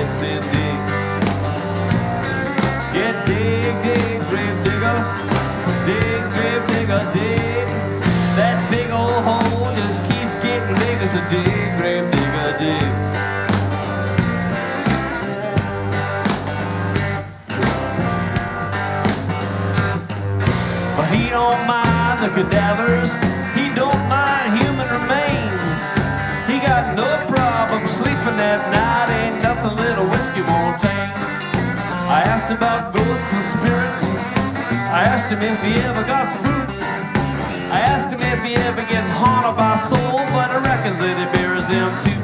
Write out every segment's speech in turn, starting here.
sits and dig. Yeah, dig, dig, grave digger. Dig, grave digger, dig. That big old hole just keeps getting bigger, so dig, grave digger, dig. But he don't mind the cadavers, he don't mind human remains. He got no problem sleeping at night, ain't nothing little whiskey won't tame. I asked about ghosts and spirits, I asked him if he ever got spooked. I asked him if he ever gets haunted by souls, but I reckons that he buries them too.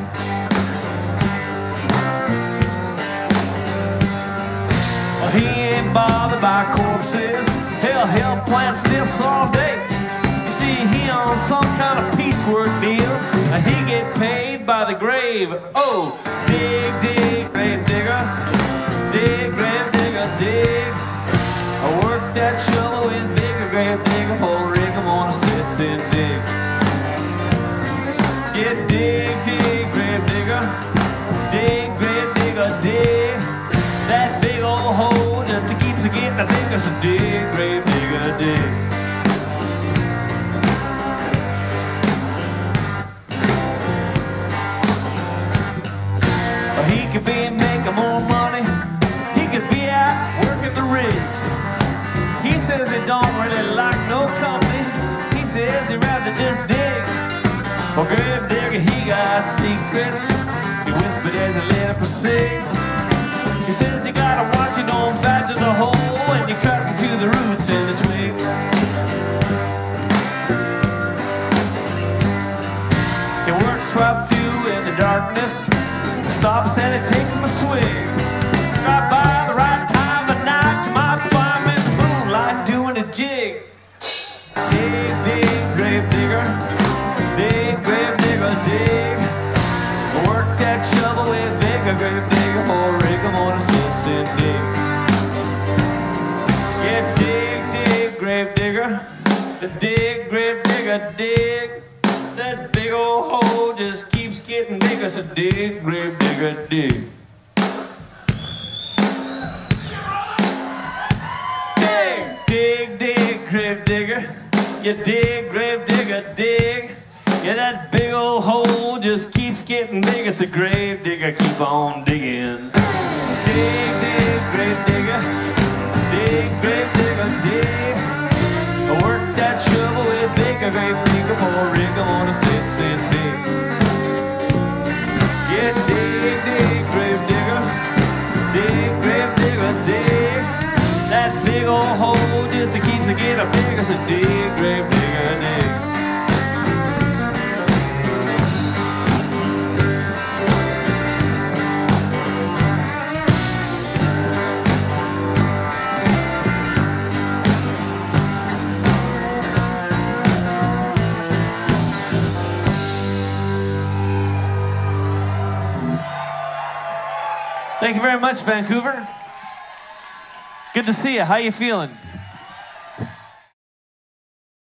Well, he ain't bothered by corpses, hell plant stiffs all day. You see, he on some kind of piecework deal, and he get paid by the grave. Oh, dig, dig, grave digger, dig, grave digger, dig. I work that shovel with vigor, grave digger, for rig him on a sits and dig. Get dig, dig, grave digger, dig, grave digger, dig. That big old hole just keeps getting bigger, so dig, grave digger, dig. Well, he could be making more money, he could be out working the rigs. He says he don't really like no company, he says he'd rather just dig. Well, grave digger, he got secrets, he whispered as he let it proceed. He says you gotta watch it, don't badger the hole when you're cutting through the roots and the twigs. He works right through in the darkness, stops and it takes him a swig. Right by the right time of night, you might spot him in the moonlight doing a jig. Dig, dig, grave digger, dig, grave digger, dig. Work that shovel with vigor, grave digger, for rig him on a sits and dig. Yeah, dig, dig, grave digger, dig, grave digger, dig. That big old hole just keeps getting bigger, so dig, grave digger, dig. Dig, dig, dig, grave digger, you dig, grave digger, dig. Yeah, that big old hole just keeps getting bigger, so grave digger, keep on digging. Dig, dig, grave digger, dig, grave digger, dig. Work that shovel with vigor, grave digger, for rig him on a sits and dig. Yeah, dig, dig, grave digger, dig, grave digger, dig. That big old hole just keeps getting bigger, so dig, grave digger, dig. Thank you very much, Vancouver. Good to see you. How you feeling?